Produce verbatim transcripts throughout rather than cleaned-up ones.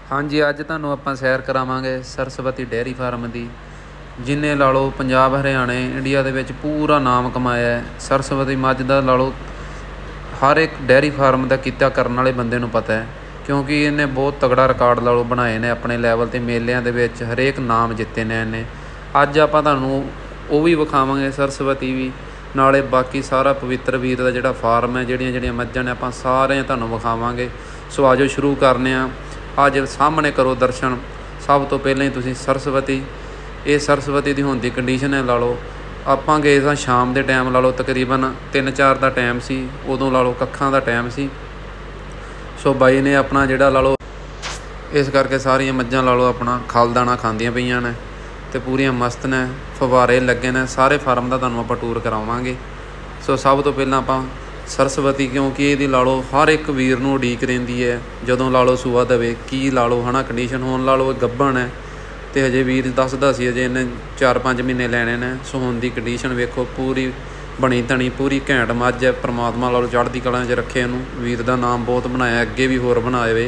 ਹਾਂਜੀ, ਅੱਜ ਤੁਹਾਨੂੰ ਆਪਾਂ ਸੈਰ ਕਰਾਵਾਂਗੇ ਸਰਸਵਤੀ ਡੇਅਰੀ ਫਾਰਮ ਦੀ, ਜਿਹਨੇ ਲਾ ਲਓ ਪੰਜਾਬ ਹਰਿਆਣੇ ਇੰਡੀਆ ਦੇ ਵਿੱਚ ਪੂਰਾ ਨਾਮ ਕਮਾਇਆ ਹੈ। ਸਰਸਵਤੀ ਮੱਝ ਦਾ ਲਾ ਲਓ ਹਰ ਇੱਕ ਡੇਅਰੀ ਫਾਰਮ ਦਾ ਕਿੱਤਾ ਕਰਨ ਵਾਲੇ ਬੰਦੇ ਨੂੰ ਪਤਾ ਹੈ, ਕਿਉਂਕਿ ਇਹਨੇ ਬਹੁਤ ਤਗੜਾ ਰਿਕਾਰਡ ਲਾ ਲਓ ਬਣਾਏ ਨੇ ਆਪਣੇ ਲੈਵਲ 'ਤੇ। ਮੇਲਿਆਂ ਦੇ ਵਿੱਚ ਹਰੇਕ ਨਾਮ ਜਿੱਤੇ ਨੇ ਇਹਨੇ। ਅੱਜ ਆਪਾਂ ਤੁਹਾਨੂੰ ਉਹ ਵੀ ਵਿਖਾਵਾਂਗੇ, ਸਰਸਵਤੀ ਵੀ, ਨਾਲੇ ਬਾਕੀ ਸਾਰਾ ਪਵਿੱਤਰ ਵੀਰ ਦਾ ਜਿਹੜਾ ਫਾਰਮ ਹੈ, ਜਿਹੜੀਆਂ ਜਿਹੜੀਆਂ ਮੱਝਾਂ ਨੇ, ਆਪਾਂ ਸਾਰੀਆਂ ਤੁਹਾਨੂੰ ਵਿਖਾਵਾਂਗੇ। ਸੋ ਆਜੋ ਸ਼ੁਰੂ ਕਰਨੇ ਆ। ਅੱਜ ਸਾਹਮਣੇ ਕਰੋ ਦਰਸ਼ਨ। ਸਭ ਤੋਂ ਪਹਿਲਾਂ ਹੀ ਤੁਸੀਂ ਸਰਸਵਤੀ, ਇਹ ਸਰਸਵਤੀ ਦੀ ਹੁਣ ਦੀ ਕੰਡੀਸ਼ਨ ਹੈ ਲਾ ਲਓ। ਆਪਾਂ ਗਏ ਤਾਂ ਸ਼ਾਮ ਦੇ ਟਾਈਮ ਲਾ ਲਓ, ਤਕਰੀਬਨ ਤਿੰਨ ਚਾਰ ਦਾ ਟਾਈਮ ਸੀ, ਉਦੋਂ ਲਾ ਲਓ ਕੱਖਾਂ ਦਾ ਟਾਈਮ ਸੀ। ਸੋ ਬਾਈ ਨੇ ਆਪਣਾ ਜਿਹੜਾ ਲਾ ਲਓ, ਇਸ ਕਰਕੇ ਸਾਰੀਆਂ ਮੱਝਾਂ ਲਾ ਲਓ ਆਪਣਾ ਖਲ ਦਾਣਾ ਖਾਂਦੀਆਂ ਪਈਆਂ ਨੇ ਅਤੇ ਪੂਰੀਆਂ ਮਸਤ ਨੇ, ਫਵਾਰੇ ਲੱਗੇ ਨੇ। ਸਾਰੇ ਫਾਰਮ ਦਾ ਤੁਹਾਨੂੰ ਆਪਾਂ ਟੂਰ ਕਰਾਵਾਂਗੇ। ਸੋ ਸਭ ਤੋਂ ਪਹਿਲਾਂ ਆਪਾਂ ਸਰਸਵਤੀ, ਕਿਉਂਕਿ ਇਹਦੀ ਲਾ ਲਓ ਹਰ ਇੱਕ ਵੀਰ ਨੂੰ ਉਡੀਕ ਰਹਿੰਦੀ ਹੈ ਜਦੋਂ ਲਾ ਲਓ ਸੂਆ ਦੇਵੇ, ਕੀ ਲਾ ਲਓ ਹੈ ਨਾ ਕੰਡੀਸ਼ਨ। ਹੁਣ ਲਾ ਲਓ ਗੱਭਣ ਹੈ ਅਤੇ ਹਜੇ ਵੀਰ ਦੱਸਦਾ ਸੀ ਅਜੇ ਇਹਨੇ ਚਾਰ ਪੰਜ ਮਹੀਨੇ ਲੈਣੇ ਨੇ। ਸੋ ਹੁਣ ਦੀ ਕੰਡੀਸ਼ਨ ਵੇਖੋ, ਪੂਰੀ ਬਣੀ ਤਣੀ, ਪੂਰੀ ਘੈਂਟ ਮੱਝ ਹੈ। ਪਰਮਾਤਮਾ ਲਾ ਲਓ ਚੜ੍ਹਦੀ ਕਲਾਂ 'ਚ ਰੱਖੇ ਇਹਨੂੰ। ਵੀਰ ਦਾ ਨਾਮ ਬਹੁਤ ਬਣਾਇਆ, ਅੱਗੇ ਵੀ ਹੋਰ ਬਣਾਏ।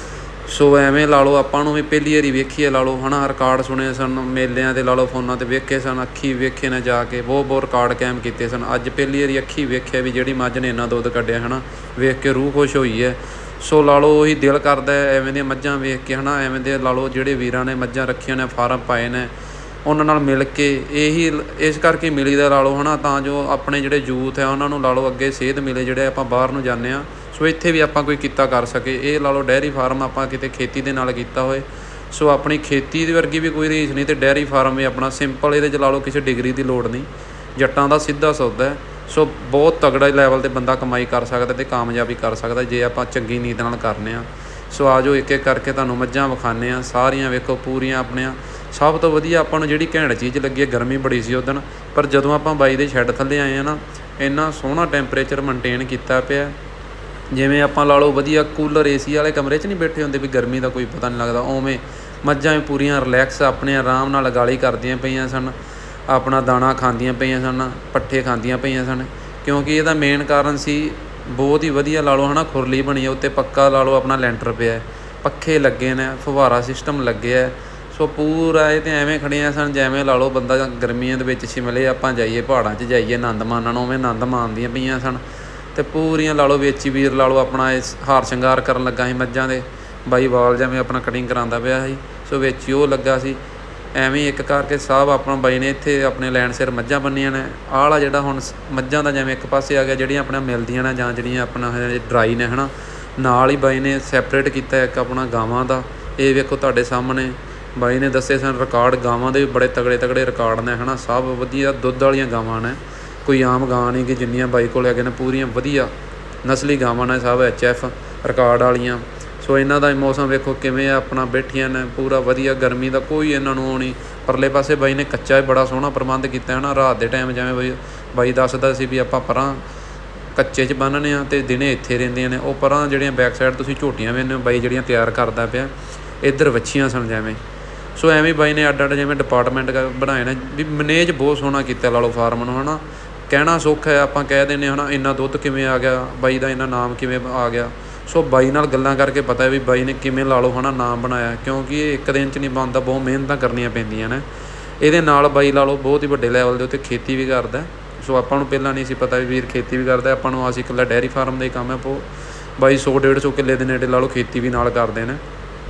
ਸੋ ਐਵੇਂ ਲਾ ਲਓ ਆਪਾਂ ਨੂੰ ਵੀ ਪਹਿਲੀ ਵਾਰੀ ਵੇਖੀਏ ਲਾ ਲਓ ਹੈ ਨਾ, ਰਿਕਾਰਡ ਸੁਣੇ ਸਨ ਮੇਲਿਆਂ 'ਤੇ ਲਾ ਲਓ, ਫੋਨਾਂ 'ਤੇ ਵੇਖੇ ਸਨ, ਅੱਖੀ ਵੇਖੇ ਨੇ ਜਾ ਕੇ, ਬਹੁਤ ਬਹੁਤ ਰਿਕਾਰਡ ਕਾਇਮ ਕੀਤੇ ਸਨ। ਅੱਜ ਪਹਿਲੀ ਵਾਰੀ ਅੱਖੀ ਵੇਖਿਆ ਵੀ ਜਿਹੜੀ ਮੱਝ ਨੇ ਇੰਨਾ ਦੁੱਧ ਕੱਢਿਆ ਹੈ ਨਾ, ਵੇਖ ਕੇ ਰੂਹ ਖੁਸ਼ ਹੋਈ ਹੈ। ਸੋ ਲਾ ਲਓ ਉਹੀ ਦਿਲ ਕਰਦਾ ਐਵੇਂ ਦੀਆਂ ਮੱਝਾਂ ਵੇਖ ਕੇ ਹੈ ਨਾ, ਐਵੇਂ ਦੇ ਲਾ ਲਓ ਜਿਹੜੇ ਵੀਰਾਂ ਨੇ ਮੱਝਾਂ ਰੱਖੀਆਂ ਨੇ, ਫਾਰਮ ਪਾਏ ਨੇ, ਉਹਨਾਂ ਨਾਲ ਮਿਲ ਕੇ ਇਹੀ ਇਸ ਕਰਕੇ ਮਿਲੀ ਦਾ ਲਾ ਲਓ ਹੈ ਨਾ, ਤਾਂ ਜੋ ਆਪਣੇ ਜਿਹੜੇ ਯੂਥ ਹੈ ਉਹਨਾਂ ਨੂੰ ਲਾ ਲਓ ਅੱਗੇ ਸੇਧ ਮਿਲੇ। ਜਿਹੜੇ ਆਪਾਂ ਬਾਹਰ ਨੂੰ ਜਾਂਦੇ ਹਾਂ, ਸੋ ਇੱਥੇ ਵੀ ਆਪਾਂ ਕੋਈ ਕਿੱਤਾ ਕਰ ਸਕੇ। ਇਹ ਲਾ ਲਓ ਡੇਅਰੀ ਫਾਰਮ ਆਪਾਂ ਕਿਤੇ ਖੇਤੀ ਦੇ ਨਾਲ ਕੀਤਾ ਹੋਏ, ਸੋ ਆਪਣੀ ਖੇਤੀ ਦੇ ਵਰਗੀ ਵੀ ਕੋਈ ਰੀਸ ਨਹੀਂ, ਅਤੇ ਡੇਅਰੀ ਫਾਰਮ ਵੀ ਆਪਣਾ ਸਿੰਪਲ। ਇਹਦੇ 'ਚ ਲਾ ਲਓ ਕਿਸੇ ਡਿਗਰੀ ਦੀ ਲੋੜ ਨਹੀਂ, ਜੱਟਾਂ ਦਾ ਸਿੱਧਾ ਸੌਦਾ ਹੈ। ਸੋ ਬਹੁਤ ਤਗੜਾ ਲੈਵਲ 'ਤੇ ਬੰਦਾ ਕਮਾਈ ਕਰ ਸਕਦਾ ਅਤੇ ਕਾਮਯਾਬੀ ਕਰ ਸਕਦਾ ਜੇ ਆਪਾਂ ਚੰਗੀ ਨੀਤ ਨਾਲ ਕਰਨੇ ਹਾਂ। ਸੋ ਆ ਜਾਓ ਇੱਕ ਇੱਕ ਕਰਕੇ ਤੁਹਾਨੂੰ ਮੱਝਾਂ ਵਿਖਾਉਂਦੇ ਹਾਂ। ਸਾਰੀਆਂ ਵੇਖੋ ਪੂਰੀਆਂ ਆਪਣੀਆਂ। ਸਭ ਤੋਂ ਵਧੀਆ ਆਪਾਂ ਨੂੰ ਜਿਹੜੀ ਘੈਂਟ ਚੀਜ਼ ਲੱਗੀ ਹੈ, ਗਰਮੀ ਬੜੀ ਸੀ ਉਦਣ, ਪਰ ਜਦੋਂ ਆਪਾਂ ਬਾਈ ਦੇ ਸ਼ੈੱਡ ਥੱਲੇ ਆਏ ਹਾਂ ਨਾ, ਇੰਨਾ ਸੋਹਣਾ ਟੈਂਪਰੇਚਰ ਮੇਨਟੇਨ ਕੀਤਾ ਪਿਆ, ਜਿਵੇਂ ਆਪਾਂ ਲਾ ਲਓ ਵਧੀਆ ਕੂਲਰ ਏ ਸੀ ਵਾਲੇ ਕਮਰੇ 'ਚ ਨਹੀਂ ਬੈਠੇ ਹੁੰਦੇ ਵੀ ਗਰਮੀ ਦਾ ਕੋਈ ਪਤਾ ਨਹੀਂ ਲੱਗਦਾ, ਉਵੇਂ ਮੱਝਾਂ ਵੀ ਪੂਰੀਆਂ ਰਿਲੈਕਸ ਆਪਣੇ ਆਰਾਮ ਨਾਲ ਗਾਲੀ ਕਰਦੀਆਂ ਪਈਆਂ ਸਨ, ਆਪਣਾ ਦਾਣਾ ਖਾਂਦੀਆਂ ਪਈਆਂ ਸਨ, ਪੱਠੇ ਖਾਂਦੀਆਂ ਪਈਆਂ ਸਨ। ਕਿਉਂਕਿ ਇਹਦਾ ਮੇਨ ਕਾਰਨ ਸੀ ਬਹੁਤ ਹੀ ਵਧੀਆ ਲਾ ਲਓ ਹੈ ਨਾ, ਖੁਰਲੀ ਬਣੀ ਹੈ, ਉੱਤੇ ਪੱਕਾ ਲਾ ਲਓ ਆਪਣਾ ਲੈਂਟਰ ਪਿਆ, ਪੱਖੇ ਲੱਗੇ ਨੇ, ਫੁਹਾਰਾ ਸਿਸਟਮ ਲੱਗਿਆ। ਸੋ ਪੂਰਾ ਇਹ ਤਾਂ ਐਵੇਂ ਖੜੀਆਂ ਸਨ ਜਿਵੇਂ ਲਾ ਲਓ ਬੰਦਾ ਗਰਮੀਆਂ ਦੇ ਵਿੱਚ ਸ਼ਿਮਲੇ ਆਪਾਂ ਜਾਈਏ, ਪਹਾੜਾਂ 'ਚ ਜਾਈਏ ਆਨੰਦ ਮਾਣਨ, ਉਵੇਂ ਆਨੰਦ ਮਾਣਦੀਆਂ ਪਈਆਂ ਸਨ। ਅਤੇ ਪੂਰੀਆਂ ਲਾ ਲਓ ਵਿੱਚ ਹੀ ਵੀਰ ਲਾ ਲਓ ਆਪਣਾ ਇਸ ਹਾਰ ਸ਼ਿੰਗਾਰ ਕਰਨ ਲੱਗਾ ਸੀ ਮੱਝਾਂ ਦੇ। ਬਾਈ ਵਾਲ ਜਿਵੇਂ ਆਪਣਾ ਕਟਿੰਗ ਕਰਾਉਂਦਾ ਪਿਆ ਸੀ, ਸੋ ਵਿੱਚ ਹੀ ਉਹ ਲੱਗਾ ਸੀ। ਐਵੇਂ ਇੱਕ ਕਰਕੇ ਸਾਹਿਬ ਆਪਣਾ ਬਾਈ ਨੇ ਇੱਥੇ ਆਪਣੇ ਲੈਣ ਸਿਰ ਮੱਝਾਂ ਬੰਨੀਆਂ ਨੇ। ਆਹ ਵਾਲਾ ਜਿਹੜਾ ਹੁਣ ਮੱਝਾਂ ਦਾ ਜਿਵੇਂ ਇੱਕ ਪਾਸੇ ਆ ਗਿਆ, ਜਿਹੜੀਆਂ ਆਪਣਾ ਮਿਲਦੀਆਂ ਨੇ ਜਾਂ ਜਿਹੜੀਆਂ ਆਪਣਾ ਡਰਾਈ ਨੇ ਹੈ ਨਾ, ਨਾਲ ਹੀ ਬਾਈ ਨੇ ਸੈਪਰੇਟ ਕੀਤਾ ਇੱਕ ਆਪਣਾ ਗਾਵਾਂ ਦਾ। ਇਹ ਵੇਖੋ ਤੁਹਾਡੇ ਸਾਹਮਣੇ ਬਾਈ ਨੇ ਦੱਸੇ ਸਨ ਰਿਕਾਰਡ, ਗਾਵਾਂ ਦੇ ਵੀ ਬੜੇ ਤਗੜੇ ਤਗੜੇ ਰਿਕਾਰਡ ਨੇ ਹੈ ਨਾ। ਸਭ ਵਧੀਆ ਦੁੱਧ ਵਾਲੀਆਂ ਗਾਵਾਂ ਨੇ, ਕੋਈ ਆਮ ਗਾਂ ਨਹੀਂ ਕਿ ਜਿੰਨੀਆਂ ਬਾਈ ਕੋਲ ਹੈਗੇ ਨੇ, ਪੂਰੀਆਂ ਵਧੀਆ ਨਸਲੀ ਗਾਵਾਂ ਨੇ, ਸਭ ਐਚ ਐਫ ਰਿਕਾਰਡ ਵਾਲੀਆਂ। ਸੋ ਇਹਨਾਂ ਦਾ ਮੌਸਮ ਵੇਖੋ ਕਿਵੇਂ ਆਪਣਾ ਬੈਠੀਆਂ ਨੇ, ਪੂਰਾ ਵਧੀਆ, ਗਰਮੀ ਦਾ ਕੋਈ ਇਹਨਾਂ ਨੂੰ ਨਹੀਂ। ਪਰਲੇ ਪਾਸੇ ਬਾਈ ਨੇ ਕੱਚਾ ਵੀ ਬੜਾ ਸੋਹਣਾ ਪ੍ਰਬੰਧ ਕੀਤਾ ਹੈ ਨਾ, ਰਾਤ ਦੇ ਟਾਈਮ ਜਿਵੇਂ ਬਾਈ ਬਾਈ ਦੱਸਦਾ ਸੀ ਵੀ ਆਪਾਂ ਪਰਾਂ ਕੱਚੇ 'ਚ ਬੰਨ੍ਹਨੇ ਹਾਂ ਅਤੇ ਦਿਨੇ ਇੱਥੇ ਰਹਿੰਦੀਆਂ ਨੇ। ਉਹ ਪਰਾਂ ਜਿਹੜੀਆਂ ਬੈਕ ਸਾਈਡ ਤੁਸੀਂ ਝੋਟੀਆਂ ਵੇਖਦੇ ਹੋ ਬਾਈ ਜਿਹੜੀਆਂ ਤਿਆਰ ਕਰਦਾ ਪਿਆ, ਇੱਧਰ ਵੱਛੀਆਂ ਸਨ ਜਿਵੇਂ। ਸੋ ਐਵੇਂ ਬਾਈ ਨੇ ਅੱਡ ਅੱਡ ਜਿਵੇਂ ਡਿਪਾਰਟਮੈਂਟ ਬਣਾਏ ਨੇ, ਵੀ ਮੈਨੇਜ ਬਹੁਤ ਸੋਹਣਾ ਕੀਤਾ ਲਾ ਲਓ ਫਾਰਮ ਨੂੰ ਹੈ ਨਾ। ਕਹਿਣਾ ਸੌਖਾ ਹੈ, ਆਪਾਂ ਕਹਿ ਦਿੰਦੇ ਹਾਂ ਨਾ ਇੰਨਾ ਦੁੱਧ ਕਿਵੇਂ ਆ ਗਿਆ, ਬਾਈ ਦਾ ਇੰਨਾ ਨਾਮ ਕਿਵੇਂ ਆ ਗਿਆ। ਸੋ ਬਾਈ ਨਾਲ ਗੱਲਾਂ ਕਰਕੇ ਪਤਾ ਵੀ ਬਾਈ ਨੇ ਕਿਵੇਂ ਲਾ ਲਓ ਹੈ ਨਾ ਨਾਮ ਬਣਾਇਆ, ਕਿਉਂਕਿ ਇਹ ਇੱਕ ਦਿਨ 'ਚ ਨਹੀਂ ਬਣਦਾ, ਬਹੁਤ ਮਿਹਨਤਾਂ ਕਰਨੀਆਂ ਪੈਂਦੀਆਂ ਨੇ। ਇਹਦੇ ਨਾਲ ਬਾਈ ਲਾ ਲਓ ਬਹੁਤ ਹੀ ਵੱਡੇ ਲੈਵਲ ਦੇ ਉੱਤੇ ਖੇਤੀ ਵੀ ਕਰਦਾ। ਸੋ ਆਪਾਂ ਨੂੰ ਪਹਿਲਾਂ ਨਹੀਂ ਸੀ ਪਤਾ ਵੀ ਵੀਰ ਖੇਤੀ ਵੀ ਕਰਦਾ, ਆਪਾਂ ਨੂੰ ਅਸੀਂ ਇਕੱਲਾ ਡੇਅਰੀ ਫਾਰਮ ਦਾ ਹੀ ਕੰਮ ਹੈ। ਪੋ ਬਾਈ ਸੌ ਡੇਢ ਸੌ ਕਿੱਲੇ ਦੇ ਨੇੜੇ ਲਾ ਲਓ ਖੇਤੀ ਵੀ ਨਾਲ ਕਰਦੇ ਨੇ।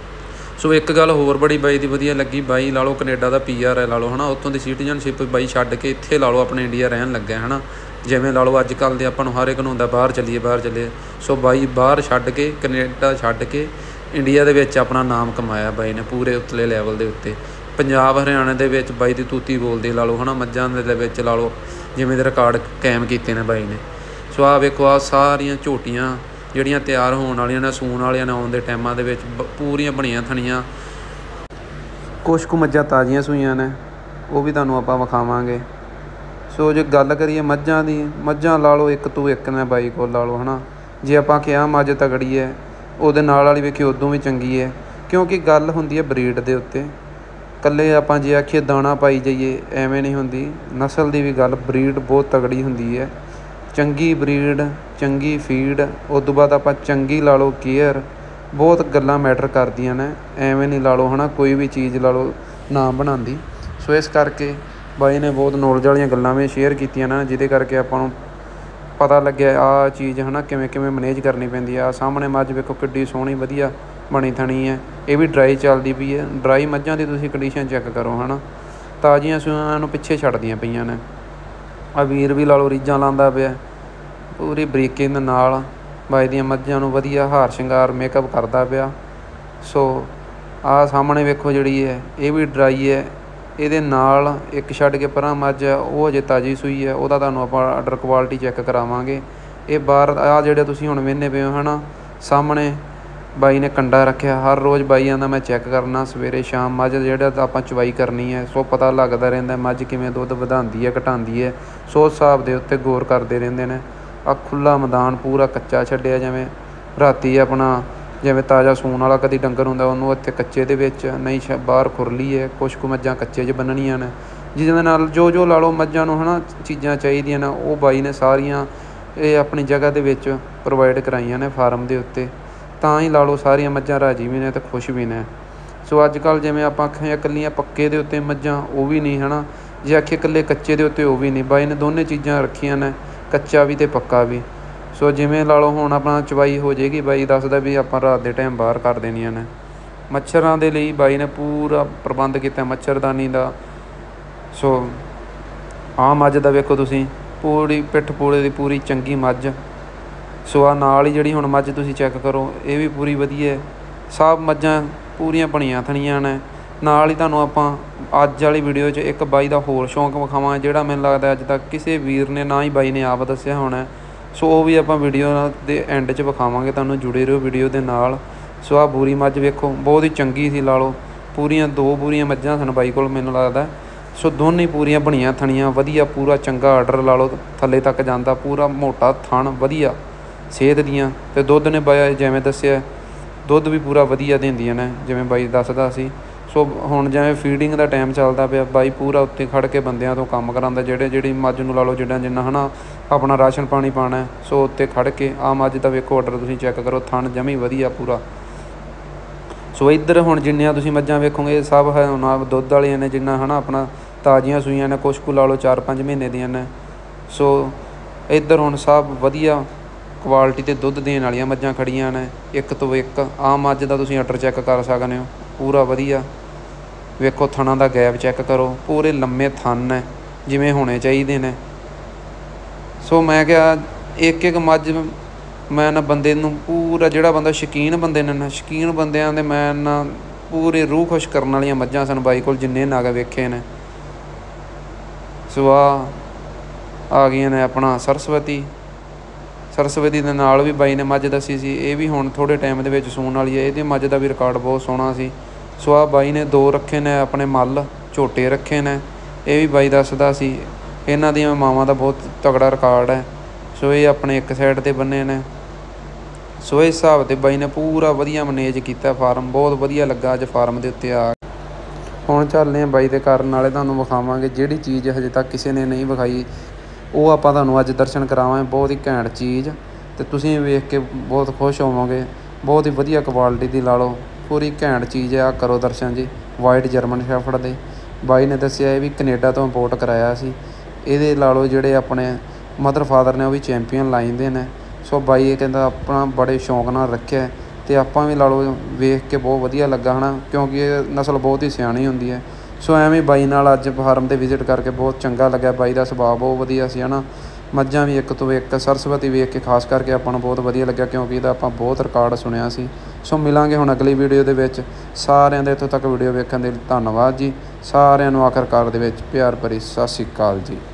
ਸੋ ਇੱਕ ਗੱਲ ਹੋਰ ਬੜੀ ਬਾਈ ਦੀ ਵਧੀਆ ਲੱਗੀ, ਬਾਈ ਲਾ ਲਓ ਕਨੇਡਾ ਦਾ ਪੀ ਆਰ ਹੈ ਲਾ ਲਓ ਹੈ ਨਾ, ਉੱਥੋਂ ਦੀ ਸਿਟੀਜ਼ਨਸ਼ਿਪ ਬਾਈ ਛੱਡ ਕੇ ਇੱਥੇ ਲਾ ਲਓ ਆਪਣੇ ਇੰਡੀਆ ਰਹਿਣ ਲੱਗਾ ਹੈ ਨਾ। ਜਿਵੇਂ ਲਾ ਲਓ ਅੱਜ ਕੱਲ੍ਹ ਦੇ ਆਪਾਂ ਨੂੰ ਹਰ ਇੱਕ ਨੂੰ ਹੁੰਦਾ ਬਾਹਰ ਚੱਲੀਏ ਬਾਹਰ ਚੱਲੀਏ। ਸੋ ਬਾਈ ਬਾਹਰ ਛੱਡ ਕੇ, ਕਨੇਡਾ ਛੱਡ ਕੇ ਇੰਡੀਆ ਦੇ ਵਿੱਚ ਆਪਣਾ ਨਾਮ ਕਮਾਇਆ ਬਾਈ ਨੇ ਪੂਰੇ ਉਤਲੇ ਲੈਵਲ ਦੇ ਉੱਤੇ। ਪੰਜਾਬ ਹਰਿਆਣੇ ਦੇ ਵਿੱਚ ਬਾਈ ਦੀ ਤੂਤੀ ਬੋਲਦੀ ਲਾ ਲਓ ਹੈ ਨਾ, ਮੱਝਾਂ ਦੇ ਵਿੱਚ ਲਾ ਲਓ ਜਿਵੇਂ ਦੇ ਰਿਕਾਰਡ ਕਾਇਮ ਕੀਤੇ ਨੇ ਬਾਈ ਨੇ। ਸੋ ਆਹ ਵੇਖੋ, ਆਹ ਸਾਰੀਆਂ ਝੋਟੀਆਂ ਜਿਹੜੀਆਂ ਤਿਆਰ ਹੋਣ ਵਾਲੀਆਂ ਨੇ, ਸੂਣ ਵਾਲੀਆਂ ਨੇ ਆਉਣ ਦੇ ਟਾਈਮਾਂ ਦੇ ਵਿੱਚ, ਪੂਰੀਆਂ ਬਣੀਆਂ ਥਣੀਆਂ। ਕੁਛ ਕੁ ਮੱਝਾਂ ਤਾਜ਼ੀਆਂ ਸੂਈਆਂ ਨੇ, ਉਹ ਵੀ ਤੁਹਾਨੂੰ ਆਪਾਂ ਵਿਖਾਵਾਂਗੇ। ਸੋ ਜੇ ਗੱਲ ਕਰੀਏ ਮੱਝਾਂ ਦੀ, ਮੱਝਾਂ ਲਾ ਲਓ ਇੱਕ ਤੋਂ ਇੱਕ ਨੇ ਬਾਈ ਕੋਲ ਲਾ ਲਓ ਹੈ ਨਾ। ਜੇ ਆਪਾਂ ਕਿਹਾ ਮੱਝ ਤਗੜੀ ਹੈ, ਉਹਦੇ ਨਾਲ ਵਾਲੀ ਵੇਖੀ ਉਦੋਂ ਵੀ ਚੰਗੀ ਹੈ, ਕਿਉਂਕਿ ਗੱਲ ਹੁੰਦੀ ਹੈ ਬਰੀਡ ਦੇ ਉੱਤੇ। ਇਕੱਲੇ ਆਪਾਂ ਜੇ ਆਖੀਏ ਦਾਣਾ ਪਾਈ ਜਾਈਏ ਐਵੇਂ ਨਹੀਂ ਹੁੰਦੀ, ਨਸਲ ਦੀ ਵੀ ਗੱਲ, ਬਰੀਡ ਬਹੁਤ ਤਗੜੀ ਹੁੰਦੀ ਹੈ। ਚੰਗੀ ਬਰੀਡ, ਚੰਗੀ ਫੀਡ, ਉਸ ਤੋਂ ਬਾਅਦ ਆਪਾਂ ਚੰਗੀ ਲਾ ਲਓ ਕੇਅਰ, ਬਹੁਤ ਗੱਲਾਂ ਮੈਟਰ ਕਰਦੀਆਂ ਨੇ, ਐਵੇਂ ਨਹੀਂ ਲਾ ਲਓ ਹੈ ਨਾ ਕੋਈ ਵੀ ਚੀਜ਼ ਲਾ ਲਓ ਨਾ ਬਣਾਉਂਦੀ। ਸੋ ਇਸ ਕਰਕੇ ਬਾਈ ਨੇ ਬਹੁਤ ਨੌਲੇਜ ਵਾਲੀਆਂ ਗੱਲਾਂ ਵੀ ਸ਼ੇਅਰ ਕੀਤੀਆਂ ਨੇ, ਜਿਹਦੇ ਕਰਕੇ ਆਪਾਂ ਨੂੰ ਪਤਾ ਲੱਗਿਆ ਆਹ ਚੀਜ਼ ਹੈ ਨਾ ਕਿਵੇਂ ਕਿਵੇਂ ਮੈਨੇਜ ਕਰਨੀ ਪੈਂਦੀ ਆ। ਸਾਹਮਣੇ ਮੱਝ ਵੇਖੋ ਕਿੱਡੀ ਸੋਹਣੀ ਵਧੀਆ ਬਣੀ ਥਣੀ ਹੈ, ਇਹ ਵੀ ਡਰਾਈ ਚੱਲਦੀ ਪਈ ਹੈ। ਡਰਾਈ ਮੱਝਾਂ ਦੀ ਤੁਸੀਂ ਕੰਡੀਸ਼ਨ ਚੈੱਕ ਕਰੋ ਹੈ ਨਾ, ਤਾਜ਼ੀਆਂ ਸੂਈਆਂ ਨੂੰ ਪਿੱਛੇ ਛੱਡਦੀਆਂ ਪਈਆਂ ਨੇ। ਆ ਵੀਰ ਵੀ ਲਾ ਲਓ ਰੀਝਾਂ ਲਾਉਂਦਾ ਪਿਆ, ਪੂਰੀ ਬਰੀਕੀ ਦੇ ਨਾਲ ਬਾਈ ਦੀਆਂ ਮੱਝਾਂ ਨੂੰ ਵਧੀਆ ਹਾਰ ਸ਼ਿੰਗਾਰ ਮੇਕਅਪ ਕਰਦਾ ਪਿਆ। ਸੋ ਆਹ ਸਾਹਮਣੇ ਵੇਖੋ ਜਿਹੜੀ ਹੈ ਇਹ ਵੀ ਡਰਾਈ ਹੈ, ਇਹਦੇ ਨਾਲ ਇੱਕ ਛੱਡ ਕੇ ਪਰਾਂ ਮੱਝ ਹੈ ਉਹ ਅਜੇ ਤਾਜ਼ੀ ਸੂਈ ਹੈ, ਉਹਦਾ ਤੁਹਾਨੂੰ ਆਪਾਂ ਆਰਡਰ ਕੁਆਲਿਟੀ ਚੈੱਕ ਕਰਾਵਾਂਗੇ। ਇਹ ਬਾਹਰ ਆਹ ਜਿਹੜੇ ਤੁਸੀਂ ਹੁਣ ਵੇਖਦੇ ਪਏ ਹੋ ਹੈ ਨਾ, ਸਾਹਮਣੇ ਬਾਈ ਨੇ ਕੰਡਾ ਰੱਖਿਆ। ਹਰ ਰੋਜ਼ ਬਾਈ ਆਂਦਾ ਮੈਂ ਚੈੱਕ ਕਰਨਾ ਸਵੇਰੇ ਸ਼ਾਮ ਮੱਝ ਜਿਹੜਾ ਆਪਾਂ ਚਵਾਈ ਕਰਨੀ ਹੈ। ਸੋ ਪਤਾ ਲੱਗਦਾ ਰਹਿੰਦਾ ਮੱਝ ਕਿਵੇਂ ਦੁੱਧ ਵਧਾਉਂਦੀ ਹੈ ਘਟਾਉਂਦੀ ਹੈ, ਸੋ ਉਸ ਹਿਸਾਬ ਦੇ ਉੱਤੇ ਗੌਰ ਕਰਦੇ ਰਹਿੰਦੇ ਨੇ। ਆਹ ਖੁੱਲ੍ਹਾ ਮੈਦਾਨ ਪੂਰਾ ਕੱਚਾ ਛੱਡਿਆ, ਜਿਵੇਂ ਰਾਤੀ ਆਪਣਾ ਜਿਵੇਂ ਤਾਜ਼ਾ ਸੂਣ ਵਾਲਾ ਕਦੀ ਡੰਗਰ ਹੁੰਦਾ ਉਹਨੂੰ ਇੱਥੇ ਕੱਚੇ ਦੇ ਵਿੱਚ ਨਹੀਂ ਸ਼ ਬਾਹਰ ਖੁਰਲੀ ਹੈ। ਕੁਛ ਕੁ ਮੱਝਾਂ ਕੱਚੇ 'ਚ ਬੰਨਣੀਆਂ ਨੇ, ਜਿਹਦੇ ਨਾਲ ਜੋ ਜੋ ਲਾ ਲਓ ਮੱਝਾਂ ਨੂੰ ਹੈ ਨਾ ਚੀਜ਼ਾਂ ਚਾਹੀਦੀਆਂ ਨੇ ਉਹ ਬਾਈ ਨੇ ਸਾਰੀਆਂ ਇਹ ਆਪਣੀ ਜਗ੍ਹਾ ਦੇ ਵਿੱਚ ਪ੍ਰੋਵਾਈਡ ਕਰਾਈਆਂ ਨੇ ਫਾਰਮ ਦੇ ਉੱਤੇ। ਤਾਂ ਹੀ ਲਾ ਲਓ ਸਾਰੀਆਂ ਮੱਝਾਂ ਰਾਜੀ ਵੀ ਨੇ ਅਤੇ ਖੁਸ਼ ਵੀ ਨੇ। ਸੋ ਅੱਜ ਕੱਲ੍ਹ ਜਿਵੇਂ ਆਪਾਂ ਆਖੀਏ ਇਕੱਲੀਆਂ ਪੱਕੇ ਦੇ ਉੱਤੇ ਮੱਝਾਂ ਉਹ ਵੀ ਨਹੀਂ ਹੈ ਨਾ, ਜੇ ਆਖੀਏ ਇਕੱਲੇ ਕੱਚੇ ਦੇ ਉੱਤੇ ਉਹ ਵੀ ਨਹੀਂ। ਬਾਈ ਨੇ ਦੋਨੇ ਚੀਜ਼ਾਂ ਰੱਖੀਆਂ ਨੇ, ਕੱਚਾ ਵੀ ਅਤੇ ਪੱਕਾ ਵੀ। ਸੋ ਜਿਵੇਂ ਲਾ ਲਓ ਹੁਣ ਆਪਣਾ ਚਵਾਈ ਹੋ ਜਾਏਗੀ, ਬਾਈ ਦੱਸਦਾ ਵੀ ਆਪਾਂ ਰਾਤ ਦੇ ਟਾਈਮ ਬਾਹਰ ਕਰ ਦੇਣੀਆਂ ਨੇ। ਮੱਛਰਾਂ ਦੇ ਲਈ ਬਾਈ ਨੇ ਪੂਰਾ ਪ੍ਰਬੰਧ ਕੀਤਾ ਮੱਛਰਦਾਨੀ ਦਾ। ਸੋ ਆਹ ਮੱਝ ਦਾ ਵੇਖੋ ਤੁਸੀਂ, ਪੂਰੀ ਪਿੱਠ ਪੂੜੇ ਦੀ ਪੂਰੀ ਚੰਗੀ ਮੱਝ। ਸੋ ਆਹ ਨਾਲ ਹੀ ਜਿਹੜੀ ਹੁਣ ਮੱਝ ਤੁਸੀਂ ਚੈੱਕ ਕਰੋ ਇਹ ਵੀ ਪੂਰੀ ਵਧੀਆ, ਸਭ ਮੱਝਾਂ ਪੂਰੀਆਂ ਬਣੀਆਂ ਥਣੀਆਂ ਨੇ। ਨਾਲ ਹੀ ਤੁਹਾਨੂੰ ਆਪਾਂ ਅੱਜ ਵਾਲੀ ਵੀਡੀਓ 'ਚ ਇੱਕ ਬਾਈ ਦਾ ਹੋਰ ਸ਼ੌਂਕ ਵਿਖਾਵਾਂ, ਜਿਹੜਾ ਮੈਨੂੰ ਲੱਗਦਾ ਅੱਜ ਤੱਕ ਕਿਸੇ ਵੀਰ ਨੇ ਨਾ ਹੀ ਬਾਈ ਨੇ ਆਪ ਦੱਸਿਆ ਹੋਣਾ। ਸੋ ਉਹ ਵੀ ਆਪਾਂ ਵੀਡੀਓ ਦੇ ਐਂਡ 'ਚ ਵਿਖਾਵਾਂਗੇ, ਤੁਹਾਨੂੰ ਜੁੜੇ ਰਹੋ ਵੀਡੀਓ ਦੇ ਨਾਲ। ਸੋ ਆਹ ਬੂਰੀ ਮੱਝ ਵੇਖੋ ਬਹੁਤ ਹੀ ਚੰਗੀ ਸੀ, ਲਾ ਲਓ ਪੂਰੀਆਂ ਦੋ ਬੂਰੀਆਂ ਮੱਝਾਂ ਸਨ ਬਾਈ ਕੋਲ ਮੈਨੂੰ ਲੱਗਦਾ। ਸੋ ਦੋਨੇ ਪੂਰੀਆਂ ਬਣੀਆਂ ਥਣੀਆਂ ਵਧੀਆ, ਪੂਰਾ ਚੰਗਾ ਆਰਡਰ ਲਾ ਲਓ ਥੱਲੇ ਤੱਕ ਜਾਂਦਾ, ਪੂਰਾ ਮੋਟਾ ਥਣ ਵਧੀਆ ਸਿਹਤ ਦੀਆਂ। ਅਤੇ ਦੁੱਧ ਨੇ ਬਾਈ ਜਿਵੇਂ ਦੱਸਿਆ ਦੁੱਧ ਵੀ ਪੂਰਾ ਵਧੀਆ ਦਿੰਦੀਆਂ ਨੇ ਜਿਵੇਂ ਬਾਈ ਦੱਸਦਾ ਸੀ। ਸੋ ਹੁਣ ਜਿਵੇਂ ਫੀਡਿੰਗ ਦਾ ਟਾਈਮ ਚੱਲਦਾ ਪਿਆ, ਬਾਈ ਪੂਰਾ ਉੱਤੇ ਖੜ੍ਹ ਕੇ ਬੰਦਿਆਂ ਤੋਂ ਕੰਮ ਕਰਾਉਂਦਾ, ਜਿਹੜੇ ਜਿਹੜੀ ਮੱਝ ਨੂੰ ਲਾ ਲਓ ਜਿੱਦਾਂ ਜਿੰਨਾ ਹੈ ਨਾ ਆਪਣਾ ਰਾਸ਼ਨ ਪਾਣੀ ਪਾਉਣਾ। ਸੋ ਉੱਤੇ ਖੜ੍ਹ ਕੇ ਆਹ ਮੱਝ ਦਾ ਵੇਖੋ ਆਰਡਰ ਤੁਸੀਂ ਚੈੱਕ ਕਰੋ, ਥਣ ਜਮੀ ਵਧੀਆ ਪੂਰਾ। ਸੋ ਇੱਧਰ ਹੁਣ ਜਿੰਨੀਆਂ ਤੁਸੀਂ ਮੱਝਾਂ ਵੇਖੋਗੇ ਸਭ ਹੈ ਹੁਣ ਦੁੱਧ ਵਾਲੀਆਂ ਨੇ, ਜਿੰਨਾ ਹੈ ਨਾ ਆਪਣਾ ਤਾਜ਼ੀਆਂ ਸੂਈਆਂ ਨੇ, ਕੁਛ ਕੁ ਲਾ ਲਓ ਚਾਰ ਪੰਜ ਮਹੀਨੇ ਦੀਆਂ ਨੇ। ਸੋ ਇੱਧਰ ਹੁਣ ਸਭ ਵਧੀਆ ਕੁਆਲਿਟੀ ਅਤੇ ਦੁੱਧ ਦੇਣ ਵਾਲੀਆਂ ਮੱਝਾਂ ਖੜ੍ਹੀਆਂ ਨੇ, ਇੱਕ ਤੋਂ ਇੱਕ। ਆਹ ਮੱਝ ਦਾ ਤੁਸੀਂ ਆਰਡਰ ਚੈੱਕ ਕਰ ਸਕਦੇ ਹੋ, ਪੂਰਾ ਵਧੀਆ ਵੇਖੋ ਥਣਾਂ ਦਾ ਗੈਪ ਚੈੱਕ ਕਰੋ, ਪੂਰੇ ਲੰਮੇ ਥਣ ਨੇ ਜਿਵੇਂ ਹੋਣੇ ਚਾਹੀਦੇ ਨੇ। ਸੋ ਮੈਂ ਕਿਹਾ ਇੱਕ ਇੱਕ ਮੱਝ ਮੈਂ ਨਾ ਬੰਦੇ ਨੂੰ ਪੂਰਾ, ਜਿਹੜਾ ਬੰਦਾ ਸ਼ੌਕੀਨ ਬੰਦੇ ਨੇ ਨਾ ਸ਼ੌਕੀਨ ਬੰਦਿਆਂ ਦੇ ਮੈਂ ਨਾ ਪੂਰੇ ਰੂਹ ਖੁਸ਼ ਕਰਨ ਵਾਲੀਆਂ ਮੱਝਾਂ ਸਨ ਬਾਈ ਕੋਲ ਜਿੰਨੇ ਨਗ ਵੇਖੇ ਨੇ। ਸੋ ਆ ਆ ਗਈਆਂ ਨੇ ਆਪਣਾ ਸਰਸਵਤੀ ਸਰਸਵਤੀ ਦੇ ਨਾਲ ਵੀ ਬਾਈ ਨੇ ਮੱਝ ਦੱਸੀ ਸੀ, ਇਹ ਵੀ ਹੁਣ ਥੋੜ੍ਹੇ ਟਾਈਮ ਦੇ ਵਿੱਚ ਸੂਣ ਵਾਲੀ ਹੈ। ਇਹਦੀ ਮੱਝ ਦਾ ਵੀ ਰਿਕਾਰਡ ਬਹੁਤ ਸੋਹਣਾ ਸੀ। ਸੋ ਆਹ ਬਾਈ ਨੇ ਦੋ ਰੱਖੇ ਨੇ ਆਪਣੇ ਮੱਲ ਝੋਟੇ ਰੱਖੇ ਨੇ, ਇਹ ਵੀ ਬਾਈ ਦੱਸਦਾ ਸੀ ਇਹਨਾਂ ਦੀਆਂ ਮਾਵਾਂ ਦਾ ਬਹੁਤ ਤਗੜਾ ਰਿਕਾਰਡ ਹੈ। ਸੋ ਇਹ ਆਪਣੇ ਇੱਕ ਸਾਈਡ 'ਤੇ ਬੰਨੇ ਨੇ। ਸੋ ਇਸ ਹਿਸਾਬ 'ਤੇ ਬਾਈ ਨੇ ਪੂਰਾ ਵਧੀਆ ਮੈਨੇਜ ਕੀਤਾ ਫਾਰਮ, ਬਹੁਤ ਵਧੀਆ ਲੱਗਾ ਅੱਜ ਫਾਰਮ ਦੇ ਉੱਤੇ ਆ। ਹੁਣ ਚੱਲਦੇ ਹਾਂ ਬਾਈ ਦੇ ਕਰਨ ਵਾਲੇ, ਤੁਹਾਨੂੰ ਵਿਖਾਵਾਂਗੇ ਜਿਹੜੀ ਚੀਜ਼ ਹਜੇ ਤੱਕ ਕਿਸੇ ਨੇ ਨਹੀਂ ਵਿਖਾਈ ਉਹ ਆਪਾਂ ਤੁਹਾਨੂੰ ਅੱਜ ਦਰਸ਼ਨ ਕਰਾਵਾਂਗੇ। ਬਹੁਤ ਹੀ ਘੈਂਟ ਚੀਜ਼ ਅਤੇ ਤੁਸੀਂ ਵੇਖ ਕੇ ਬਹੁਤ ਖੁਸ਼ ਹੋਵੋਗੇ, ਬਹੁਤ ਹੀ ਵਧੀਆ ਕੁਆਲਿਟੀ ਦੀ ਲਾ ਲਓ ਪੂਰੀ ਘੈਂਟ ਚੀਜ਼ ਆ। ਕਰੋ ਦਰਸ਼ਨ ਜੀ ਵਾਈਟ ਜਰਮਨ ਸ਼ੈਫਰਡ ਦੇ। ਬਾਈ ਨੇ ਦੱਸਿਆ ਇਹ ਵੀ ਕਨੇਡਾ ਤੋਂ ਇੰਪੋਰਟ ਕਰਾਇਆ ਸੀ। ਇਹਦੇ ਲਾ ਲਓ ਜਿਹੜੇ ਆਪਣੇ ਮਦਰ ਫਾਦਰ ਨੇ ਉਹ ਵੀ ਚੈਂਪੀਅਨ ਲਾਈਨ ਦੇ ਨੇ। ਸੋ ਬਾਈ ਇਹ ਕਹਿੰਦਾ ਆਪਣਾ ਬੜੇ ਸ਼ੌਂਕ ਨਾਲ ਰੱਖਿਆ ਅਤੇ ਆਪਾਂ ਵੀ ਲਾ ਲਓ ਵੇਖ ਕੇ ਬਹੁਤ ਵਧੀਆ ਲੱਗਾ ਹੈ ਨਾ, ਕਿਉਂਕਿ ਇਹ ਨਸਲ ਬਹੁਤ ਹੀ ਸਿਆਣੀ ਹੁੰਦੀ ਹੈ। ਸੋ ਐਵੇਂ ਬਾਈ ਨਾਲ ਅੱਜ ਫਾਰਮ 'ਤੇ ਵਿਜ਼ਿਟ ਕਰਕੇ ਬਹੁਤ ਚੰਗਾ ਲੱਗਿਆ। ਬਾਈ ਦਾ ਸੁਭਾਅ ਬਹੁਤ ਵਧੀਆ ਸੀ ਹੈ ਨਾ, ਮੱਝਾਂ ਵੀ ਇੱਕ ਤੋਂ ਇੱਕ, ਸਰਸਵਤੀ ਵੇਖ ਕੇ ਖਾਸ ਕਰਕੇ ਆਪਾਂ ਨੂੰ ਬਹੁਤ ਵਧੀਆ ਲੱਗਿਆ ਕਿਉਂਕਿ ਇਹਦਾ ਆਪਾਂ ਬਹੁਤ ਰਿਕਾਰਡ ਸੁਣਿਆ ਸੀ। ਸੋ ਮਿਲਾਂਗੇ ਹੁਣ ਅਗਲੀ ਵੀਡੀਓ ਦੇ ਵਿੱਚ। ਸਾਰਿਆਂ ਦੇ ਇੱਥੋਂ ਤੱਕ ਵੀਡੀਓ ਵੇਖਣ ਦੇ ਲਈ ਧੰਨਵਾਦ ਜੀ। ਸਾਰਿਆਂ ਨੂੰ ਆਖਰਕਾਰ ਦੇ ਵਿੱਚ ਪਿਆਰ ਭਰੀ ਸਤਿ ਸ਼੍ਰੀ ਅਕਾਲ ਜੀ।